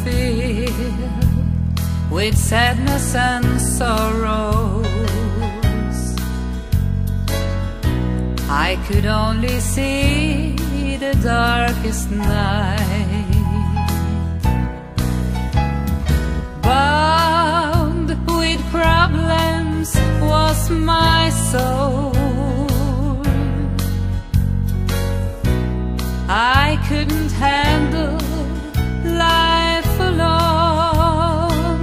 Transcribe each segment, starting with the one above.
filled with sadness and sorrows. I could only see the darkest night. Bound with problems was my soul. I couldn't handle life alone.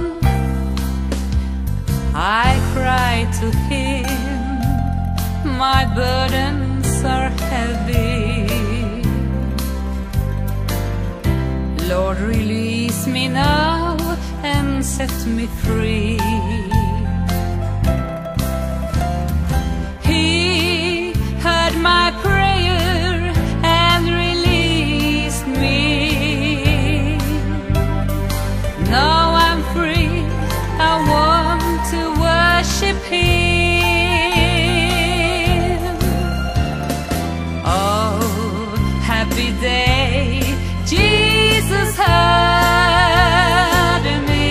I cried to him, my burdens are heavy. Lord, release me now and set me free. He heard my prayer and released me. Now I'm free, I want to worship Him. Oh, happy day, Jesus heard me,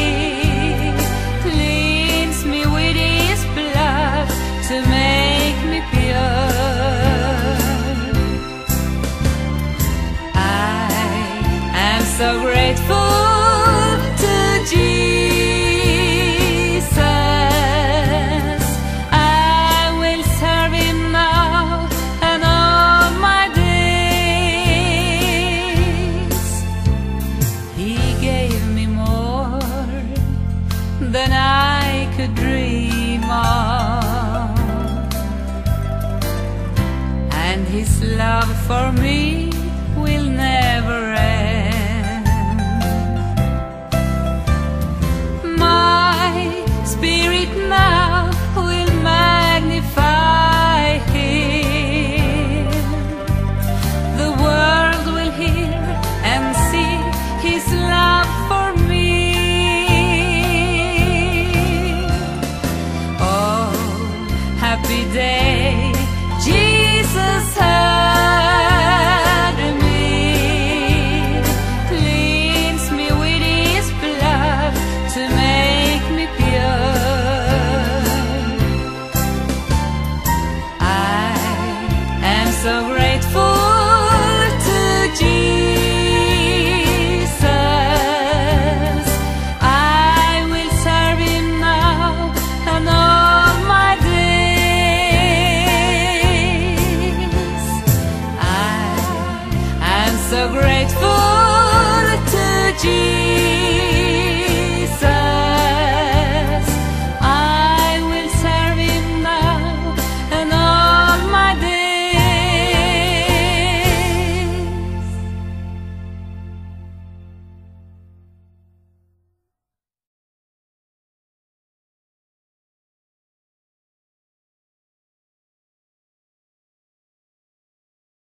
cleans me with His blood to make me pure. I am so grateful to Jesus. I will serve Him now and all my days. He gave me more than I could dream of, and His love for me will never end. My spirit now will magnify Him. The world will hear and see His love for me. Oh, happy day,